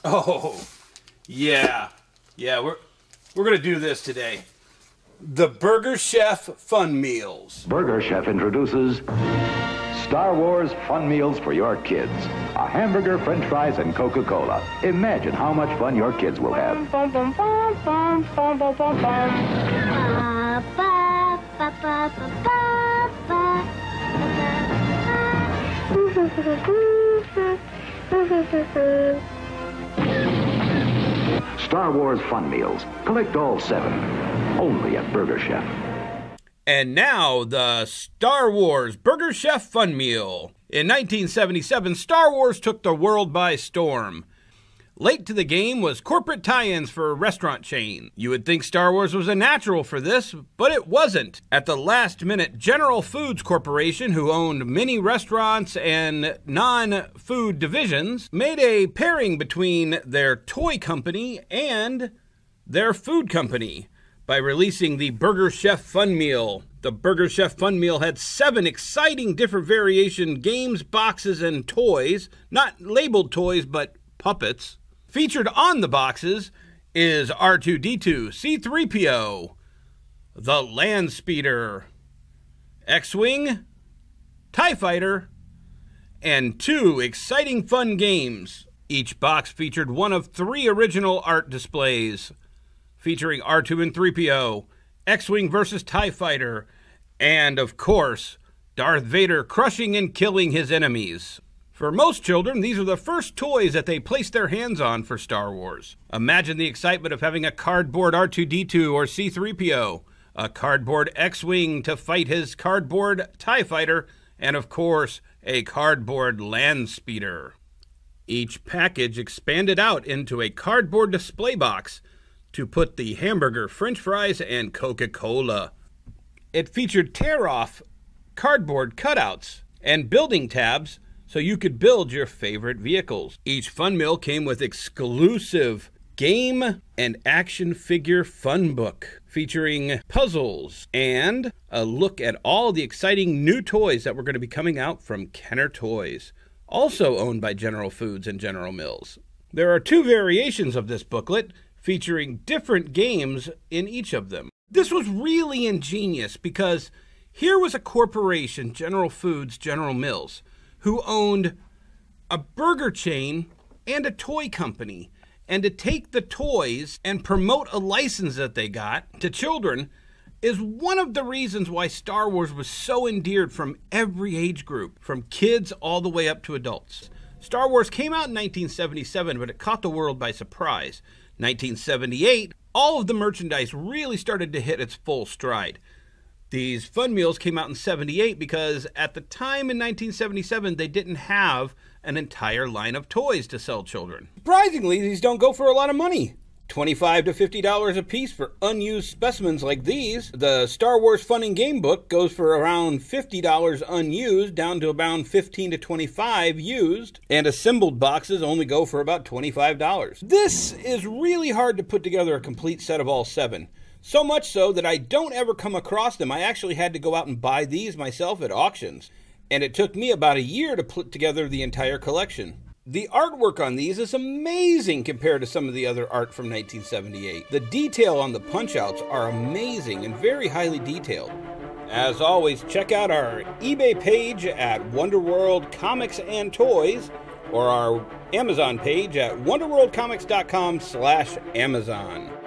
Oh, yeah. Yeah, we're gonna do this today. The Burger Chef Fun Meals. Burger Chef introduces Star Wars Fun Meals for your kids. A hamburger, french fries, and Coca-Cola. Imagine how much fun your kids will have. Star Wars Fun Meals. Collect all 7. Only at Burger Chef. And now, the Star Wars Burger Chef Fun Meal. In 1977, Star Wars took the world by storm. Late to the game was corporate tie-ins for a restaurant chain. You would think Star Wars was a natural for this, but it wasn't. At the last minute, General Foods Corporation, who owned many restaurants and non-food divisions, made a pairing between their toy company and their food company by releasing the Burger Chef Fun Meal. The Burger Chef Fun Meal had 7 exciting different variation games, boxes, and toys. Not labeled toys, but puppets. Featured on the boxes is R2-D2, C-3PO, the Land Speeder, X-Wing, TIE Fighter, and 2 exciting fun games. Each box featured one of 3 original art displays, featuring R2 and 3PO, X-Wing versus TIE Fighter, and, of course, Darth Vader crushing and killing his enemies. For most children, these are the first toys that they place their hands on for Star Wars. Imagine the excitement of having a cardboard R2-D2 or C-3PO, a cardboard X-Wing to fight his cardboard TIE Fighter, and, of course, a cardboard Land Speeder. Each package expanded out into a cardboard display box to put the hamburger, french fries, and Coca-Cola. It featured tear-off cardboard cutouts and building tabs so you could build your favorite vehicles. Each Fun Meal came with exclusive game and action figure fun book featuring puzzles and a look at all the exciting new toys that were going to be coming out from Kenner Toys, also owned by General Foods and General Mills. There are 2 variations of this booklet featuring different games in each of them. This was really ingenious because here was a corporation, General Foods, General Mills, who owned a burger chain and a toy company. And to take the toys and promote a license that they got to children is one of the reasons why Star Wars was so endeared from every age group, from kids all the way up to adults. Star Wars came out in 1977, but it caught the world by surprise. 1978, all of the merchandise really started to hit its full stride. These Fun Meals came out in 78 because at the time in 1977, they didn't have an entire line of toys to sell children. Surprisingly, these don't go for a lot of money. $25 to $50 a piece for unused specimens like these. The Star Wars Fun and Game book goes for around $50 unused, down to around $15 to $25 used, and assembled boxes only go for about $25. This is really hard to put together a complete set of all 7. So much so that I don't ever come across them. I actually had to go out and buy these myself at auctions. And it took me about a year to put together the entire collection. The artwork on these is amazing compared to some of the other art from 1978. The detail on the punch-outs are amazing and very highly detailed. As always, check out our eBay page at Wonderworld Comics and Toys, or our Amazon page at wonderworldcomics.com/Amazon.